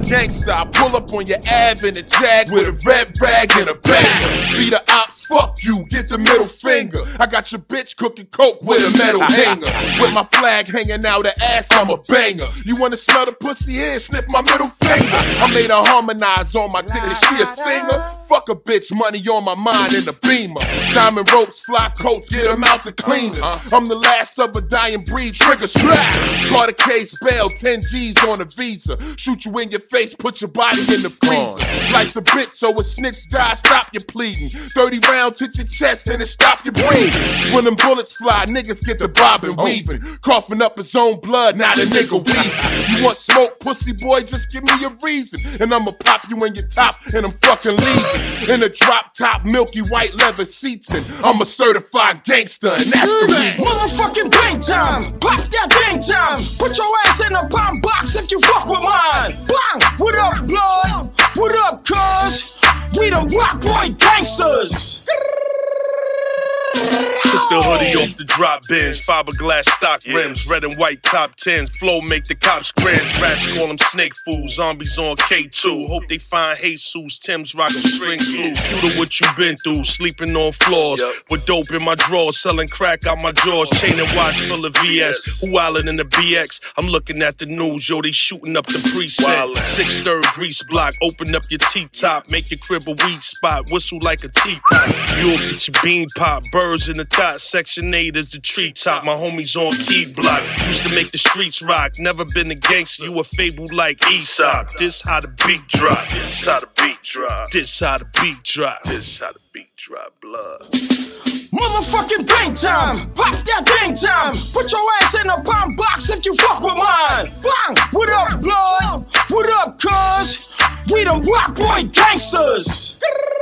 Gangsta. I pull up on your Ave in a Jag with a red bag and a banger. Be the ops, fuck you, get the middle finger. I got your bitch cooking coke with a metal hanger. With my flag hanging out her ass, I'm a banger. You wanna smell the pussy here? Sniff my middle finger. I made her harmonize on my dick. Is she a singer? Fuck a bitch, money on my mind in the Beamer. Diamond ropes, fly coats, get them out the cleaners. I'm the last of a dying breed, trigger strap. Caught a case, bail, 10 G's on a visa. Shoot you in your face, put your body in the freezer. Life's a bitch, so a snitch die, stop your pleading. 30 rounds hit your chest and it stop your breathing. When them bullets fly, niggas get the bobbing, weaving. Coughing up his own blood, now the nigga wheezing. You want smoke, pussy boy, just give me a reason. And I'ma pop you in your top and I'm fucking leaving. In a drop top, milky white leather seats, and I'm a certified gangster, and that's the reason. Motherfucking bang time, pop that dang time. Put your ass in a bomb box if you fuck with mine. Bang! What up, blood? What up, cuz? We them Rockboy Gangsters. Took the hoodie off the drop bins, fiberglass stock rims, red and white top 10s. Flow make the cops cringe. Rats call them snake fools, zombies on K2. Hope they find Jesus, Tim's rockin' string blue. Cuter what you been through, sleeping on floors. With dope in my drawers, selling crack out my drawers. Chain and watch full of VS. Who wildin' in the BX? I'm looking at the news, yo, they shooting up the precinct. 6th, 3rd grease block, open up your T-top, make your crib a weed spot, whistle like a teapot. You'll get your bean pop, birds in the thought. Section 8 is the treetop. My homies on key block. Used to make the streets rock. Never been a gangster. You a fable like Aesop. This how the beat drop. This how the beat drop. This how the beat drop. This how the beat drop. Blood. Motherfucking bang time, pop that dang time. Put your ass in a bomb box if you fuck with mine. Bang! What up, blood? What up, cuz? We them Rockboy Gangsters.